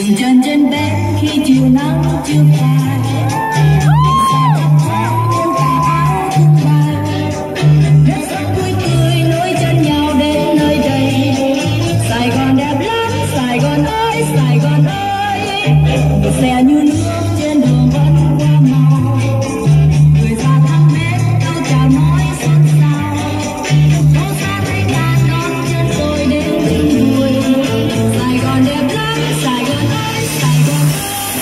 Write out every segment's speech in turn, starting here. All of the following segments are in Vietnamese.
dừng chân trên bếp khi chiều nắng chưa phai. Sài Gòn đẹp lắm, Sài Gòn ơi, Sài Gòn ơi. Một xe như nước trên đường vẫn qua màu. Người già thăm bếp câu chào nói xôn xao. Phố xa thanh đàn đón chân tôi đến từng buổi. Sài Gòn đẹp lắm, Sài Gòn ơi, Sài Gòn ơi.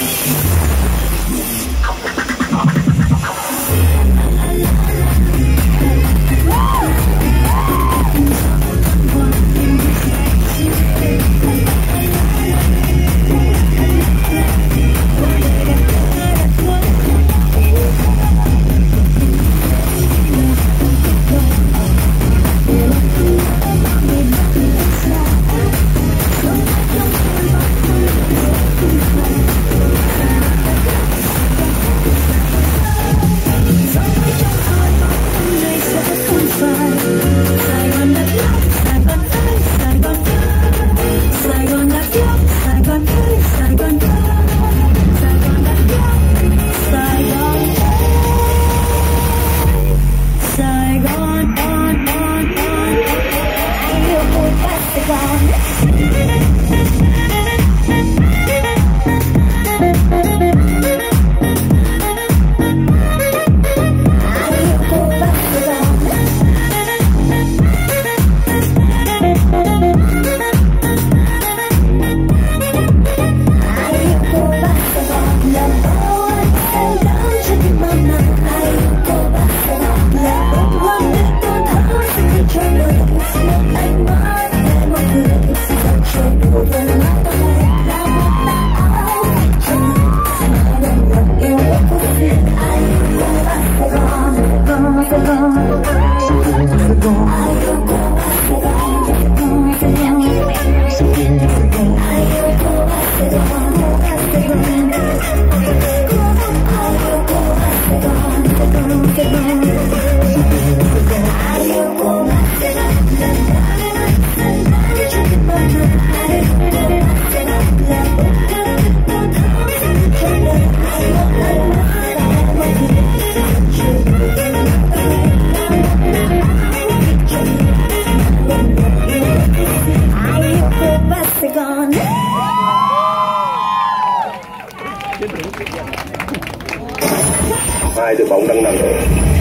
Hai đội bóng đang nằm ở.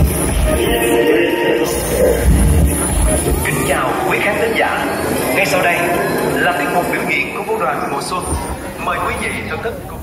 Kính chào quý khán thính giả. Ngay sau đây là tiết mục biểu diễn của vũ đoàn mùa xuân. Mời quý vị thưởng thức cùng